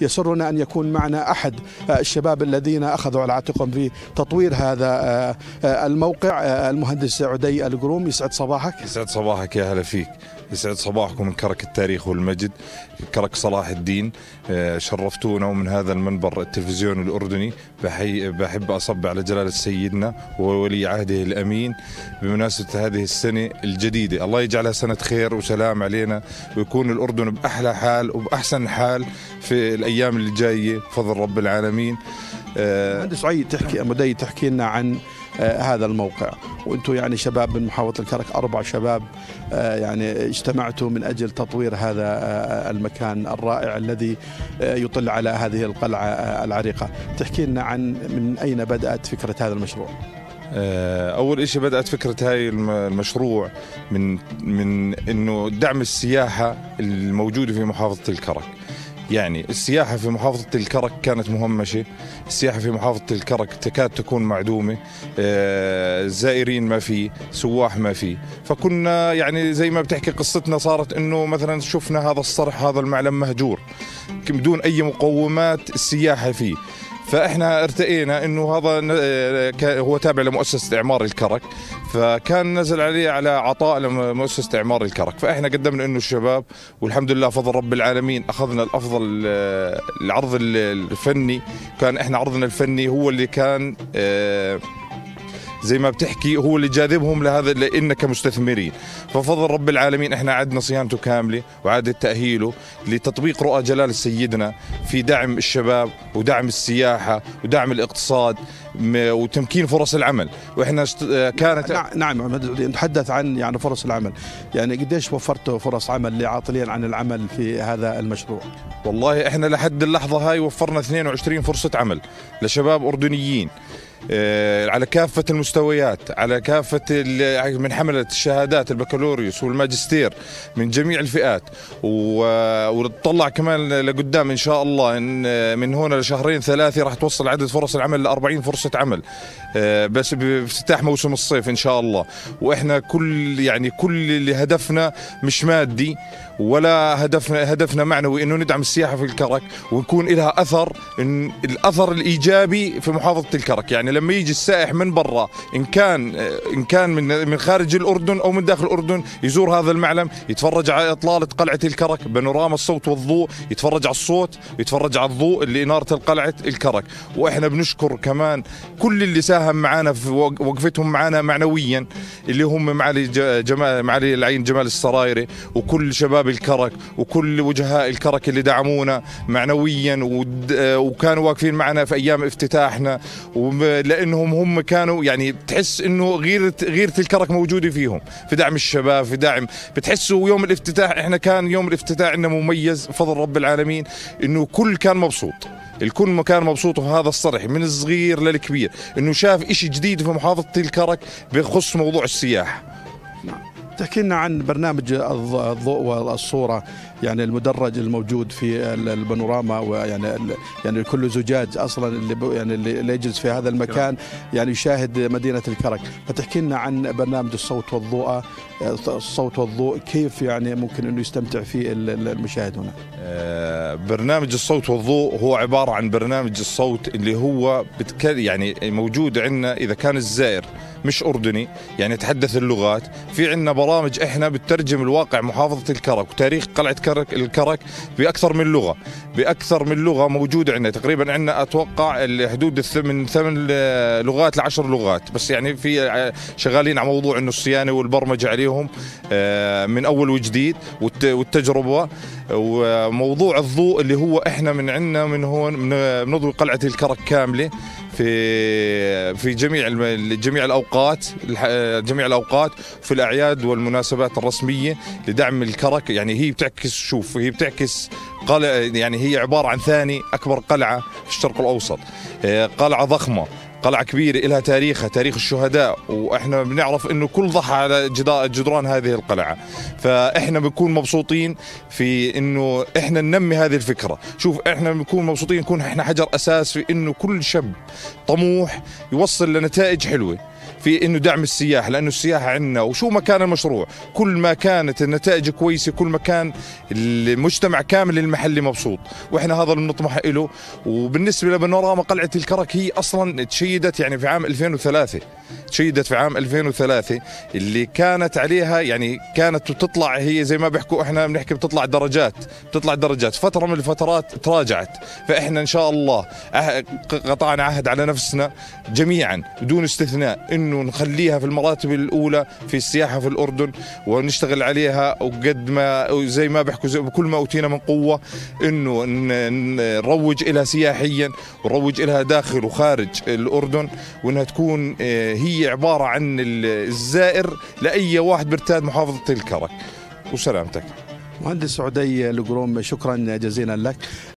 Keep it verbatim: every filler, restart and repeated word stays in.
يسرنا أن يكون معنا أحد الشباب الذين أخذوا على عاتقهم في تطوير هذا الموقع، المهندس عدي القروم. يسعد صباحك. يسعد صباحك، يا هلا فيك. يسعد صباحكم من كرك التاريخ والمجد، كرك صلاح الدين. شرفتونا ومن هذا المنبر التلفزيوني الأردني بحب أصب على جلالة سيدنا وولي عهده الأمين بمناسبة هذه السنة الجديدة. الله يجعلها سنة خير وسلام علينا، ويكون الأردن بأحلى حال وبأحسن حال في الأيام اللي جاية بفضل رب العالمين. مهندس عدي، تحكي مدي تحكي لنا عن آه هذا الموقع، وانتم يعني شباب من محافظة الكرك، أربع شباب آه يعني اجتمعتوا من أجل تطوير هذا آه المكان الرائع الذي آه يطل على هذه القلعة آه العريقة. تحكي لنا عن من أين بدأت فكرة هذا المشروع؟ أول شيء بدأت فكرة هاي المشروع من من إنه دعم السياحة الموجودة في محافظة الكرك. يعني السياحة في محافظة الكرك كانت مهمشة، السياحة في محافظة الكرك تكاد تكون معدومة، الزائرين ما في، سواح ما في. فكنا يعني زي ما بتحكي قصتنا صارت إنه مثلا شفنا هذا الصرح، هذا المعلم مهجور بدون أي مقومات السياحة فيه. فإحنا ارتئينا إنه هذا هو تابع لمؤسسة إعمار الكرك، فكان نزل عليه على عطاء لمؤسسة إعمار الكرك. فإحنا قدمنا إنه الشباب، والحمد لله فضل رب العالمين أخذنا الأفضل. العرض الفني كان إحنا عرضنا الفني هو اللي كان زي ما بتحكي هو اللي جاذبهم لهذا، لإن كمستثمرين. ففضل رب العالمين احنا عدنا صيانته كاملة وعادة تأهيله لتطبيق رؤى جلال سيدنا في دعم الشباب ودعم السياحة ودعم الاقتصاد وتمكين فرص العمل. واحنا كانت نعم نتحدث عن يعني فرص العمل، يعني قديش وفرتوا فرص عمل لعاطلين عن العمل في هذا المشروع؟ والله احنا لحد اللحظة هاي وفرنا اثنين وعشرين فرصة عمل لشباب أردنيين على كافة المستويات، على كافة من حملة الشهادات البكالوريوس والماجستير من جميع الفئات. ونطلع كمان لقدام إن شاء الله إن من هنا لشهرين ثلاثة راح توصل عدد فرص العمل لأربعين فرصة عمل بس بافتتاح موسم الصيف إن شاء الله. وإحنا كل يعني كل اللي هدفنا مش مادي ولا هدفنا هدفنا معنوي، إنه ندعم السياحة في الكرك ويكون لها أثر، إن الأثر الإيجابي في محافظة الكرك. يعني لما يجي السائح من برا، إن كان إن كان من من خارج الأردن أو من داخل الأردن، يزور هذا المعلم، يتفرج على إطلالة قلعة الكرك، بانوراما الصوت والضوء، يتفرج على الصوت، يتفرج على الضوء اللي إنارة القلعة الكرك. وإحنا بنشكر كمان كل اللي ساهم معنا في وقفتهم معنا معنويا، اللي هم معالي جمال معالي العين جمال السرايري، وكل شباب الكرك وكل وجهاء الكرك اللي دعمونا معنويا وكانوا واقفين معنا في أيام افتتاحنا، لأنهم هم كانوا يعني بتحس إنه غيرة غيرة الكرك موجودة فيهم في دعم الشباب، في دعم. بتحسوا يوم الافتتاح، إحنا كان يوم الافتتاح عندنا مميز بفضل رب العالمين، إنه كل كان مبسوط، الكل كان مبسوط. في هذا الصرح من الصغير للكبير إنه شاف إشي جديد في محافظة الكرك بخص موضوع السياحة. تحكي لنا عن برنامج الضوء والصورة، يعني المدرج الموجود في البانوراما، ويعني يعني كل زجاج اصلا اللي يعني اللي يجلس في هذا المكان يعني يشاهد مدينة الكرك. فتحكي لنا عن برنامج الصوت والضوء، الصوت والضوء كيف يعني ممكن انه يستمتع فيه المشاهد هنا؟ برنامج الصوت والضوء هو عبارة عن برنامج الصوت اللي هو يعني موجود عندنا إذا كان الزائر مش أردني، يعني يتحدث اللغات. في عندنا برامج إحنا بتترجم الواقع محافظة الكرك وتاريخ قلعة كرك الكرك بأكثر من لغة، بأكثر من لغة موجودة عندنا. تقريبا عندنا أتوقع حدود من ثمان لغات لعشر لغات، بس يعني في شغالين على موضوع إنه الصيانة والبرمجة عليهم من أول وجديد والتجربة. وموضوع الضوء اللي هو إحنا من عندنا من هون بنضوي قلعة الكرك كاملة في في جميع جميع الاوقات جميع الاوقات في الاعياد والمناسبات الرسميه لدعم الكرك. يعني هي بتعكس، شوف هي بتعكس قلعه، يعني هي عباره عن ثاني اكبر قلعه في الشرق الاوسط، قلعه ضخمه، قلعة كبيرة لها تاريخها، تاريخ الشهداء، وإحنا بنعرف إنه كل ضحى على جدران هذه القلعة. فإحنا بنكون مبسوطين في إنه إحنا ننمي هذه الفكرة. شوف إحنا بنكون مبسوطين، نكون إحنا حجر أساس في إنه كل شاب طموح يوصل لنتائج حلوة. في انه دعم السياحه، لانه السياحه عندنا وشو ما كان المشروع، كل ما كانت النتائج كويسه كل ما كان المجتمع كامل المحلي مبسوط، واحنا هذا اللي بنطمح له. وبالنسبه لبانوراما قلعه الكرك هي اصلا تشيدت يعني في عام ألفين وثلاثة، تشيدت في عام ألفين وثلاثة اللي كانت عليها يعني كانت بتطلع، هي زي ما بيحكوا احنا بنحكي بتطلع درجات، بتطلع درجات، فتره من الفترات تراجعت. فاحنا ان شاء الله قطعنا عهد على نفسنا جميعا بدون استثناء انه نخليها في المراتب الاولى في السياحه في الاردن، ونشتغل عليها وقد ما زي ما بيحكوا زي بكل ما اوتينا من قوه انه نروج لها سياحيا ونروج لها داخل وخارج الاردن، وانها تكون هي عباره عن الزائر لاي واحد بيرتاد محافظه الكرك. وسلامتك. مهندس عدي القروم، شكرا جزيلا لك.